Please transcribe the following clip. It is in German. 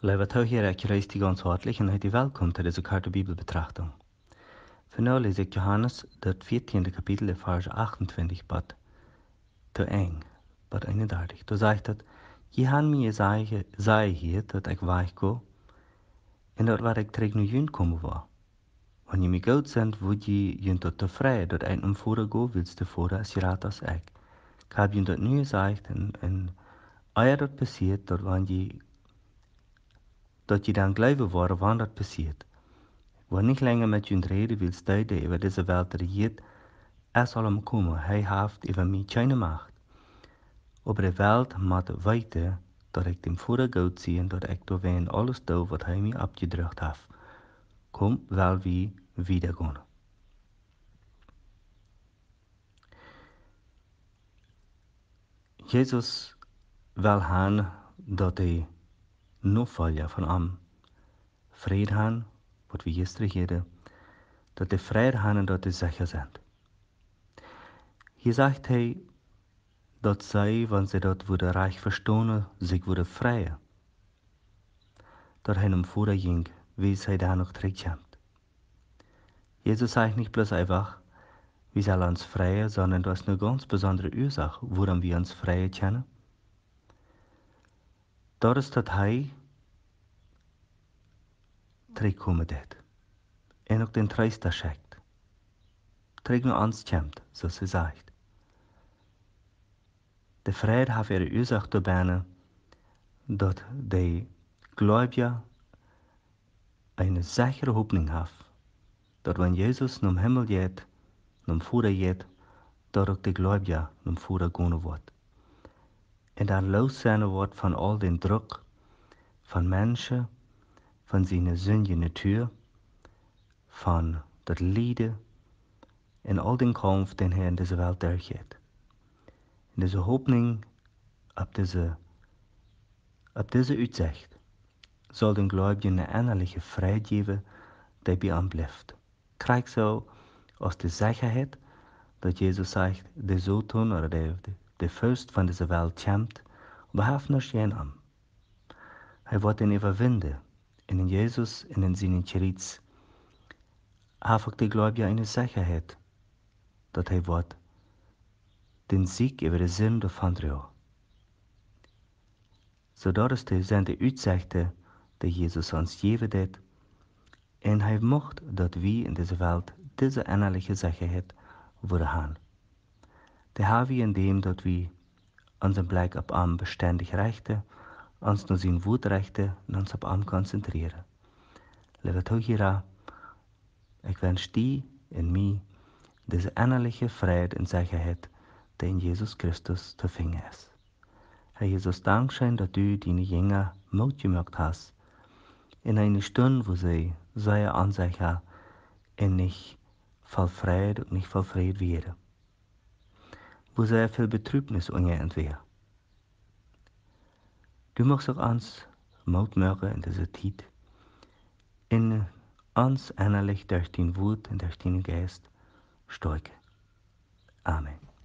Liebe Zuhörer, ich grüße dich ganz herzlich und herzlich willkommen zu dieser kurzen Bibelbetrachtung. Für nun lese ich Johannes, das 14. Kapitel, Vers 28 bis zu 1, bis 31. Da sagt es, je han mir sei hier, dat ich weggehe, en dat wat ik terug nu jün komen war. Wenn je mir gut sind, wo je jün tot tevreden, dat ein umvoeren go, willst du voeren als je raad als ik. Ik heb jün dat nu gezegd, en eier dat passiert, dat je dan geloven worden, wanneer dat passiert. Wo nicht länger mit jün reden willst du, der über diese Welt regiert, soll kommen. Heeft über mich keine Macht. Aber die Welt moet weten dat ik dem Vater Gott zie en dat ik door wen alles doe wat hij mij opgedrukt heeft. Kom, wel wie wiedergaan. Jezus wil gaan dat de navolger van hem vrede hebben, wat we gisteren hadden, dat de vrede hebben en dat de sicher zijn. Hier sagt hij dat zij, wanneer ze dat worden recht verstaan, zich worden vrijen. Dat hij hem Vater ging, wie zij daar nog terugkomt. Jesus sagt nicht bloß einfach, wir sollen uns freien, sondern das ist eine ganz besondere Ursache, woran wir uns freien können. Dat is dat hij terugkomen deed. En ook den Tröster schickt. Terug naar ons komt, zoals ze zegt. De vrede heeft ihre Ursache dabei, dat de Gläubiger eine sichere Hoffnung haben, dat wenn Jesus zum Himmel geht, zum Vater geht, dat ook de Gläubiger zum Vater gehen wird. En dan los zijn wordt van al den Druck von Menschen, von seiner sündigen Natur, von das Lijden en al den Kampf, den er in deze Welt durchgeht. In deze Hoffnung, op deze Uitzicht, soll den Gläubigen eine innerliche Freude geben, die bei ihm bleibt. Krijg so aus der Sicherheit, dass Jesus sagt, der Satan oder der Fürst von dieser Welt kommt, und wir haben noch geen an. Hij wordt ihn überwinden. Und in Jesus, in seinen Kreuz, hat auch der Gläubige eine Sicherheit, dass er wird den Sieg über die Sünde davon tragen. So dat sind die Uitzichten, die Jesus uns geben hat. Und er möchte, dass wir in dieser Welt diese innerliche Sicherheit worden haben. Die haben wir indem, dass wir unseren Blick auf ihn beständig richten, uns nur sein Wort richten und uns auf ihn konzentrieren. Liebe Zuhörer, ich wünsche dir und mir diese innerliche Freude und Sicherheit, die in Jesus Christus zu finden ist. Herr Jesus, Dankeschön, dass du deine Jünger Mut gemacht hast, in einer Stunde, wo sie sehr unsicher und nicht voll Freude und nicht voll Frieden wären, wo sehr viel Betrübnis umgehend wäre. Du machst auch uns Mut machen in dieser Zeit, in uns innerlich durch dein Wort und durch deinen Geist stärken. Amen.